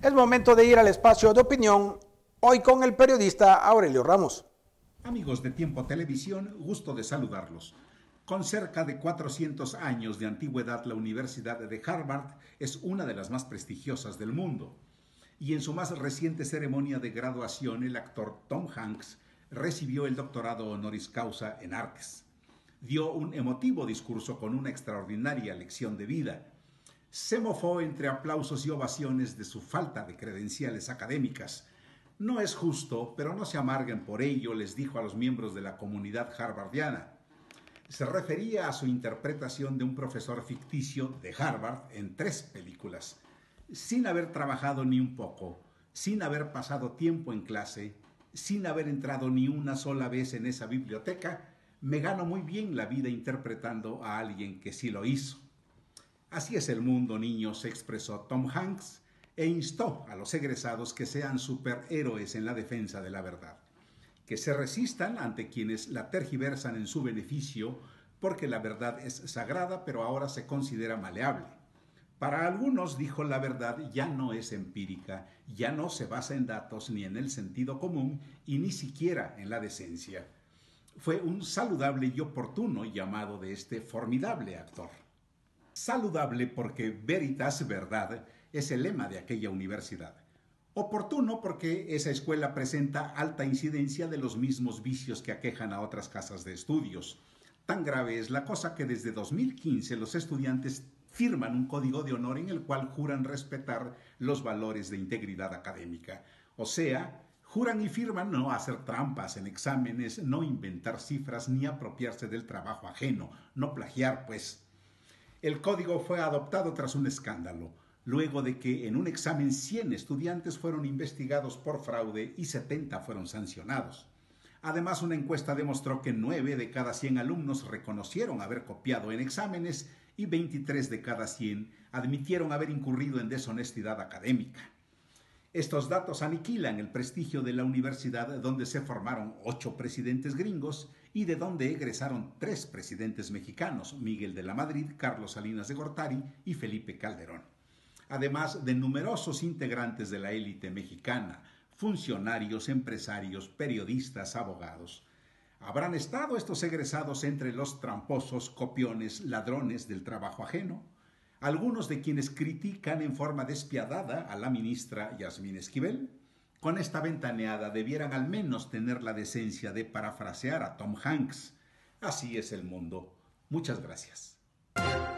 Es momento de ir al espacio de opinión, hoy con el periodista Aurelio Ramos. Amigos de Tiempo Televisión, gusto de saludarlos. Con cerca de 400 años de antigüedad, la Universidad de Harvard es una de las más prestigiosas del mundo. Y en su más reciente ceremonia de graduación, el actor Tom Hanks recibió el doctorado honoris causa en artes. Dio un emotivo discurso con una extraordinaria lección de vida. Se mofó entre aplausos y ovaciones de su falta de credenciales académicas. No es justo, pero no se amarguen por ello, les dijo a los miembros de la comunidad harvardiana. Se refería a su interpretación de un profesor ficticio de Harvard en 3 películas, sin haber trabajado ni un poco, sin haber pasado tiempo en clase, sin haber entrado ni una sola vez en esa biblioteca. Me gano muy bien la vida interpretando a alguien que sí lo hizo. Así es el mundo, niños, expresó Tom Hanks e instó a los egresados que sean superhéroes en la defensa de la verdad, que se resistan ante quienes la tergiversan en su beneficio, porque la verdad es sagrada, pero ahora se considera maleable. Para algunos, dijo, la verdad ya no es empírica, ya no se basa en datos ni en el sentido común y ni siquiera en la decencia. Fue un saludable y oportuno llamado de este formidable actor. Saludable porque veritas, verdad, es el lema de aquella universidad. Oportuno porque esa escuela presenta alta incidencia de los mismos vicios que aquejan a otras casas de estudios. Tan grave es la cosa que desde 2015 los estudiantes firman un código de honor en el cual juran respetar los valores de integridad académica. O sea, juran y firman no hacer trampas en exámenes, no inventar cifras ni apropiarse del trabajo ajeno, no plagiar, pues. El código fue adoptado tras un escándalo, luego de que en un examen 100 estudiantes fueron investigados por fraude y 70 fueron sancionados. Además, una encuesta demostró que 9 de cada 100 alumnos reconocieron haber copiado en exámenes y 23 de cada 100 admitieron haber incurrido en deshonestidad académica. Estos datos aniquilan el prestigio de la universidad donde se formaron 8 presidentes gringos y de donde egresaron 3 presidentes mexicanos, Miguel de la Madrid, Carlos Salinas de Gortari y Felipe Calderón. Además de numerosos integrantes de la élite mexicana, funcionarios, empresarios, periodistas, abogados. ¿Habrán estado estos egresados entre los tramposos, copiones, ladrones del trabajo ajeno? Algunos de quienes critican en forma despiadada a la ministra Yasmín Esquivel, con esta ventaneada debieran al menos tener la decencia de parafrasear a Tom Hanks. Así es el mundo. Muchas gracias.